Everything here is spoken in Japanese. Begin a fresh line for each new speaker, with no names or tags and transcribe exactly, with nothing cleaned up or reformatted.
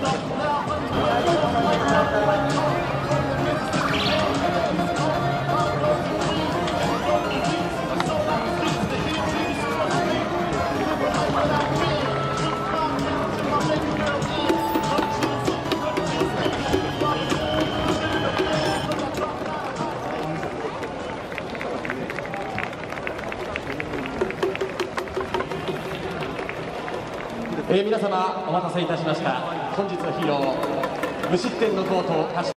えー、皆様お待たせいたしました。本日のヒーロー無失点のコートを